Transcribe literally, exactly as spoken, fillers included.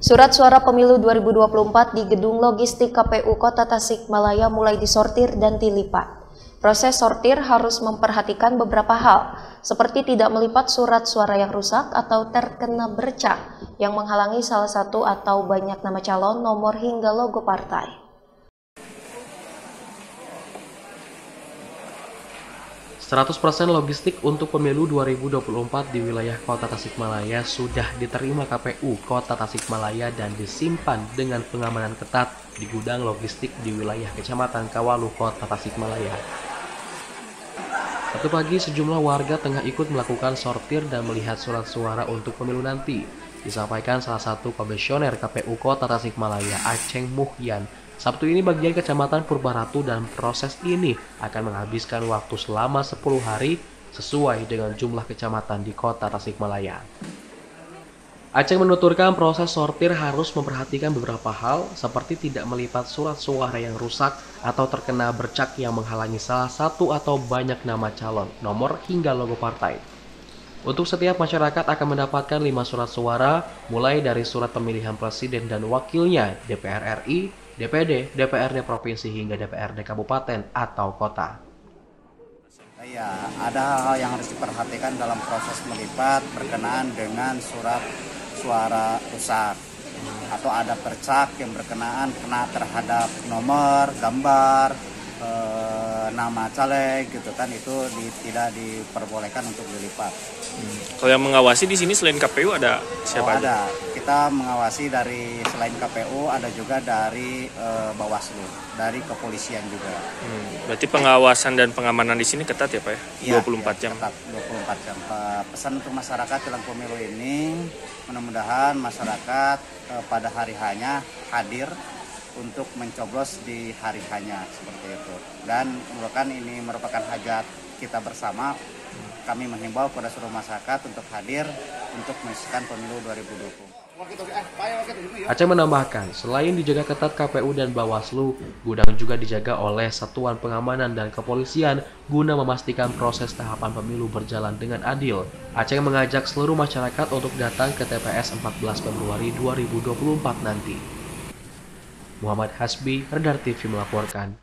Surat suara pemilu dua ribu dua puluh empat di Gedung Logistik K P U Kota Tasikmalaya mulai disortir dan dilipat. Proses sortir harus memperhatikan beberapa hal, seperti tidak melipat surat suara yang rusak atau terkena bercak yang menghalangi salah satu atau banyak nama calon, nomor hingga logo partai. seratus persen logistik untuk pemilu dua ribu dua puluh empat di wilayah Kota Tasikmalaya sudah diterima K P U Kota Tasikmalaya dan disimpan dengan pengamanan ketat di gudang logistik di wilayah Kecamatan Kawalu, Kota Tasikmalaya. Sabtu pagi, sejumlah warga tengah ikut melakukan sortir dan melihat surat suara untuk pemilu nanti. Disampaikan salah satu komisioner K P U Kota Tasikmalaya, Aceng Muhyan. Sabtu ini bagian Kecamatan Purbaratu dan proses ini akan menghabiskan waktu selama sepuluh hari sesuai dengan jumlah kecamatan di Kota Tasikmalaya. Aceng menuturkan proses sortir harus memperhatikan beberapa hal seperti tidak melipat surat suara yang rusak atau terkena bercak yang menghalangi salah satu atau banyak nama calon, nomor hingga logo partai. Untuk setiap masyarakat akan mendapatkan lima surat suara, mulai dari surat pemilihan presiden dan wakilnya, D P R R I, D P D, D P R D provinsi hingga D P R D kabupaten atau kota. Ya, ada hal-hal yang harus diperhatikan dalam proses melipat berkenaan dengan surat suara rusak atau ada percak yang berkenaan kena terhadap nomor, gambar, e, nama caleg gitu kan, itu di, tidak diperbolehkan untuk dilipat. Hmm. Kalau yang mengawasi di sini selain K P U ada siapa oh, aja? Ada. Kita mengawasi dari selain K P U ada juga dari e, Bawaslu, dari kepolisian juga. Hmm. Berarti pengawasan dan pengamanan di sini ketat ya Pak ya? Ya, dua puluh empat ya, jam. Ketat, dua puluh empat jam. Pesan untuk masyarakat dalam pemilu ini, mudah-mudahan masyarakat e, pada hari hanya hadir untuk mencoblos di hari hanya seperti itu. Dan merupakan ini merupakan hajat kita bersama. Kami menghimbau kepada seluruh masyarakat untuk hadir untuk menyukseskan pemilu dua ribu dua puluh. Aceng menambahkan, selain dijaga ketat K P U dan Bawaslu, gudang juga dijaga oleh Satuan Pengamanan dan Kepolisian guna memastikan proses tahapan pemilu berjalan dengan adil. Aceng mengajak seluruh masyarakat untuk datang ke T P S empat belas Februari dua ribu dua puluh empat nanti. Muhammad Hasbi, Radar T V melaporkan.